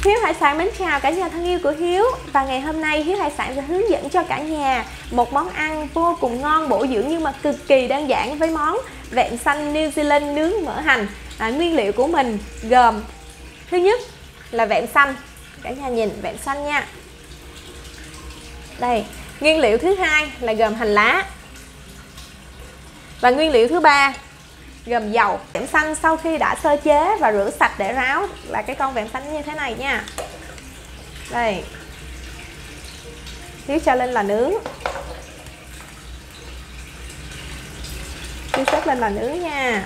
Hiếu Hải Sản mến chào cả nhà thân yêu của Hiếu. Và ngày hôm nay Hiếu Hải Sản sẽ hướng dẫn cho cả nhà một món ăn vô cùng ngon, bổ dưỡng nhưng mà cực kỳ đơn giản với món vẹm xanh New Zealand nướng mỡ hành. Nguyên liệu của mình gồm thứ nhất là vẹm xanh, cả nhà nhìn vẹm xanh nha. Đây, nguyên liệu thứ hai là gồm hành lá. Và nguyên liệu thứ ba gồm dầu. Vẹm xanh sau khi đã sơ chế và rửa sạch để ráo là cái con vẹm xanh như thế này nha. Đây, Hiếu cho lên lò nướng. Hiếu xếp lên lò nướng nha.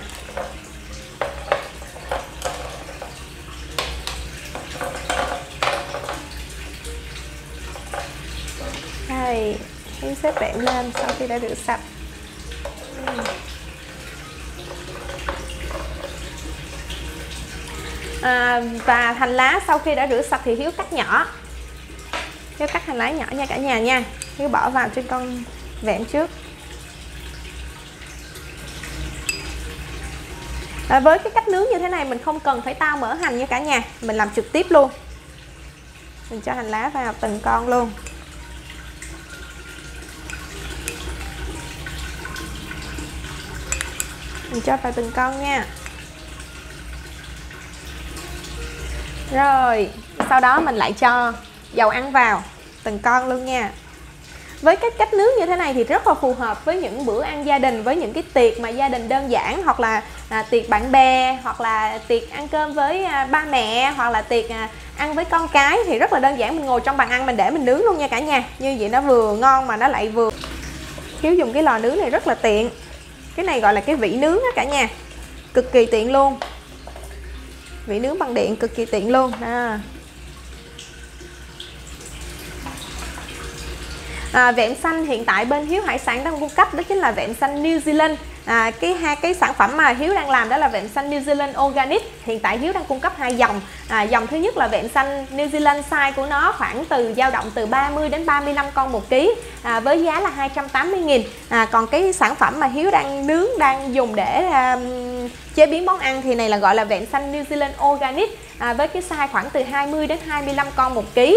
Đây, Hiếu xếp vẹm lên sau khi đã rửa sạch. Và hành lá sau khi đã rửa sạch thì Hiếu cắt nhỏ. Hiếu cắt hành lá nhỏ nha cả nhà nha. Hiếu bỏ vào trên con vẹm trước. Với cái cách nướng như thế này mình không cần phải tao mỡ hành nha cả nhà, mình làm trực tiếp luôn. Mình cho hành lá vào từng con luôn. Mình cho vào từng con nha. Rồi, sau đó mình lại cho dầu ăn vào từng con luôn nha. Với cái cách nướng như thế này thì rất là phù hợp với những bữa ăn gia đình, với những cái tiệc mà gia đình đơn giản, hoặc là tiệc bạn bè, hoặc là tiệc ăn cơm với ba mẹ, hoặc là tiệc ăn với con cái thì rất là đơn giản. Mình ngồi trong bàn ăn mình để mình nướng luôn nha cả nhà. Như vậy nó vừa ngon mà nó lại vừa. Hiếu dùng cái lò nướng này rất là tiện. Cái này gọi là cái vỉ nướng đó cả nhà. Cực kỳ tiện luôn. Vỉ nướng bằng điện cực kỳ tiện luôn. Vẹm xanh hiện tại bên Hiếu Hải Sản đang cung cấp đó chính là vẹm xanh New Zealand. Cái sản phẩm mà Hiếu đang làm đó là vẹm xanh New Zealand Organic. Hiện tại Hiếu đang cung cấp hai dòng. Dòng thứ nhất là vẹm xanh New Zealand, size của nó khoảng dao động từ 30 đến 35 con 1 kg, với giá là 280.000. Còn cái sản phẩm mà Hiếu đang nướng, đang dùng để chế biến món ăn thì này là gọi là vẹm xanh New Zealand Organic, với cái size khoảng từ 20 đến 25 con 1 kg.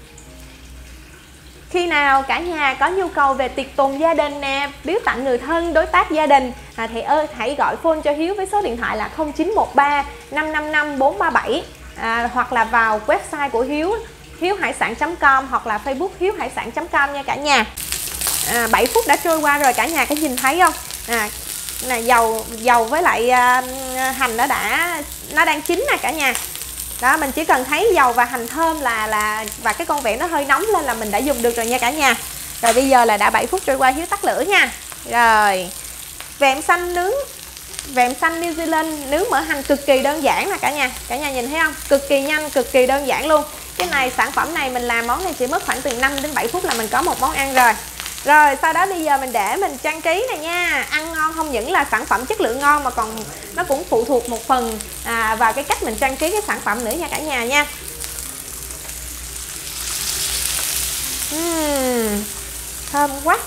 Khi nào cả nhà có nhu cầu về tiệc tùng gia đình nè, biếu tặng người thân, đối tác gia đình thì hãy gọi phone cho Hiếu với số điện thoại là 0913 555 437, hoặc là vào website của Hiếu, hiếu-hải-sản.com, hoặc là Facebook hiếu-hải-sản.com nha cả nhà. 7 phút đã trôi qua rồi, cả nhà có nhìn thấy không? Dầu với lại hành nó đang chín nè cả nhà. Đó, mình chỉ cần thấy dầu và hành thơm và cái con vẹm nó hơi nóng lên là mình đã dùng được rồi nha cả nhà. Rồi bây giờ là đã 7 phút trôi qua, Hiếu tắt lửa nha. Rồi, vẹm xanh New Zealand nướng mỡ hành cực kỳ đơn giản nè cả nhà. Cả nhà nhìn thấy không? Cực kỳ nhanh, cực kỳ đơn giản luôn. Cái này, sản phẩm này mình làm món này chỉ mất khoảng từ 5 đến 7 phút là mình có một món ăn rồi. Rồi sau đó bây giờ mình để mình trang trí này nha. Ăn ngon không những là sản phẩm chất lượng ngon mà còn nó cũng phụ thuộc một phần vào cái cách mình trang trí cái sản phẩm nữa nha cả nhà nha. Thơm quá.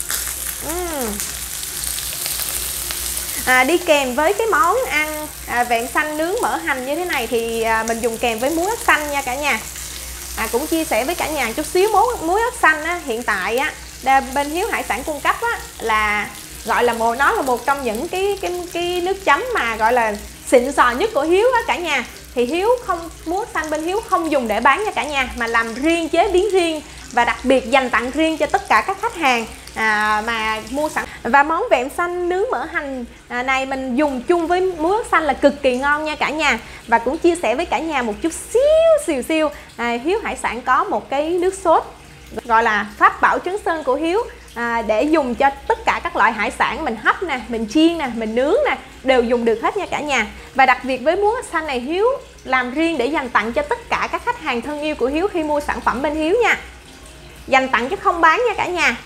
Đi kèm với cái món ăn vẹm xanh nướng mỡ hành như thế này thì mình dùng kèm với muối ớt xanh nha cả nhà. Cũng chia sẻ với cả nhà chút xíu, muối ớt xanh hiện tại bên Hiếu Hải Sản cung cấp là gọi là nó là một trong những cái nước chấm mà gọi là xịn sò nhất của Hiếu á cả nhà. Thì muối ớt xanh bên Hiếu không dùng để bán nha cả nhà, mà làm riêng, chế biến riêng và đặc biệt dành tặng riêng cho tất cả các khách hàng mà mua sản. Và món vẹm xanh nướng mỡ hành này mình dùng chung với muối ớt xanh là cực kỳ ngon nha cả nhà. Và cũng chia sẻ với cả nhà một chút xíu Hiếu Hải Sản có một cái nước sốt gọi là pháp bảo Trấn Sơn của Hiếu, để dùng cho tất cả các loại hải sản mình hấp nè, mình chiên nè, mình nướng nè, đều dùng được hết nha cả nhà. Và đặc biệt với muối ớt xanh này Hiếu làm riêng để dành tặng cho tất cả các khách hàng thân yêu của Hiếu khi mua sản phẩm bên Hiếu nha. Dành tặng chứ không bán nha cả nhà.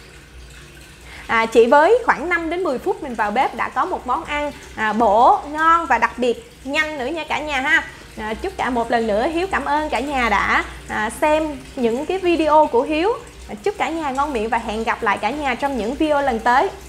Chỉ với khoảng 5 đến 10 phút mình vào bếp đã có một món ăn bổ, ngon và đặc biệt nhanh nữa nha cả nhà ha. Chúc cả một lần nữa Hiếu cảm ơn cả nhà đã xem những cái video của Hiếu. Chúc cả nhà ngon miệng và hẹn gặp lại cả nhà trong những video lần tới.